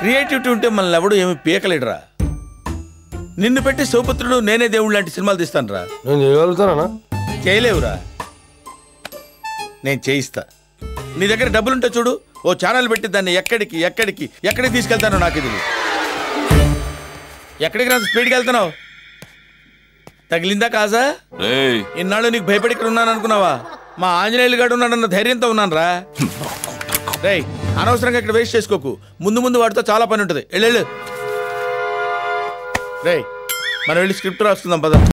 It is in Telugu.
క్రియేటివిటీ ఉంటే మనల్ని ఎవడు ఏమి పీకలేడురా. నిన్ను పెట్టి శివపుత్రుడు నేనే దేవుడు లాంటి సినిమాలు తీస్తాను రా. నేను చేయగలుగుతానా? చేయలేవురా, నేను చేయిస్తా. నీ దగ్గర డబ్బులుంటే చూడు, ఓ ఛానల్ పెట్టి దాన్ని ఎక్కడికి తీసుకెళ్తానో నాకు ఇది. ఎక్కడికి రా స్పీడ్కి వెళ్తున్నావు? తగిలిందా కాజా? ఇన్నాళ్ళు నీకు భయపడి ఇక్కడ ఉన్నాను అనుకున్నావా? మా ఆంజనేయులు గాడు ఉన్నాడన్న ధైర్యంతో ఉన్నాను రా. రేయ్, అనవసరంగా ఇక్కడ వేస్ట్ చేసుకోకు. ముందు వాడితో చాలా పని ఉంటుంది. వెళ్ళు. రేయ్, మనం వెళ్ళి స్క్రిప్ట్ రాసుకుందాం పద.